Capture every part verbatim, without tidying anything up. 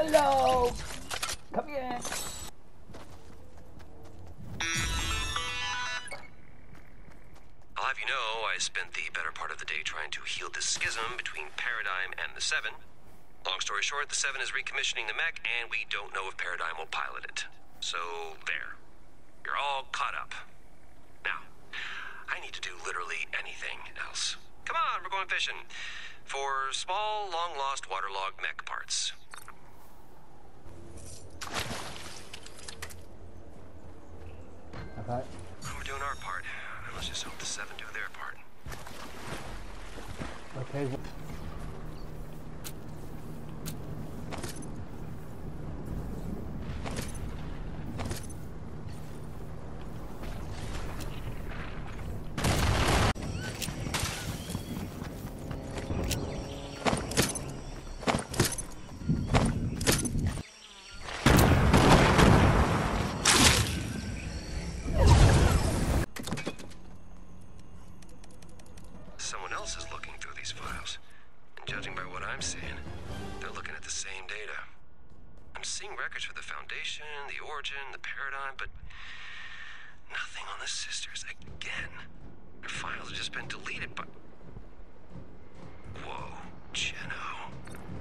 Hello! Come here! I'll have you know, I spent the better part of the day trying to heal the schism between Paradigm and the Seven. Long story short, the Seven is recommissioning the mech, and we don't know if Paradigm will pilot it. So, there. You're all caught up. Now, I need to do literally anything else. Come on, we're going fishing. For small, long-lost, waterlogged mech parts. Okay. We're doing our part. Let's just hope the Seven do their part. Okay. Someone else is looking through these files, and judging by what I'm seeing, they're looking at the same data. I'm seeing records for the Foundation, the Origin, the Paradigm, but nothing on the Sisters again. Their files have just been deleted, but... Whoa, Jenno.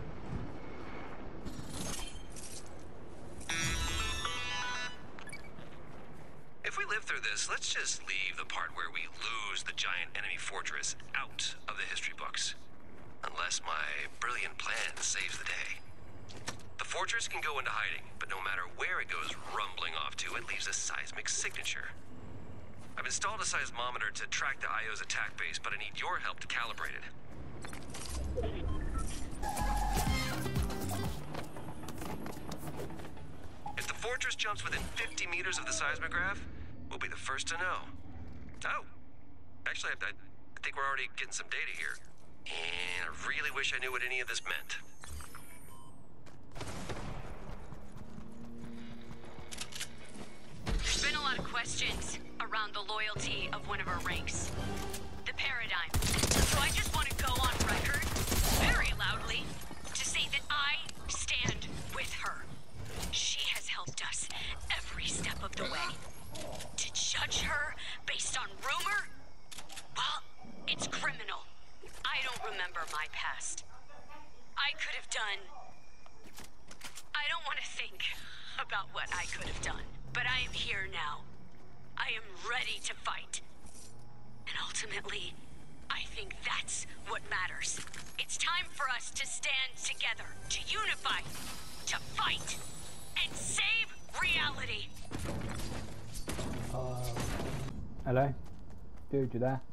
If we live through this, let's just leave the part where we lose the giant enemy fortress out of the history books. Unless my brilliant plan saves the day. The fortress can go into hiding, but no matter where it goes rumbling off to, it leaves a seismic signature. I've installed a seismometer to track the I O's attack base, but I need your help to calibrate it. If the fortress jumps within fifty meters of the seismograph, we'll be the first to know. Oh, actually, I, I think we're already getting some data here. And I really wish I knew what any of this meant. There's been a lot of questions around the loyalty of one of our ranks, the Paradigm. So I just want to go on record, very loudly, to say that I stand with her. She has helped us every step of the way. To judge her based on rumor? Well, it's criminal. I don't remember my past. I could have done... I don't want to think about what I could have done. But I am here now. I am ready to fight. And ultimately, I think that's what matters. It's time for us to stand together, to unify, to fight, and save reality. Uh, hello? Dude, you there?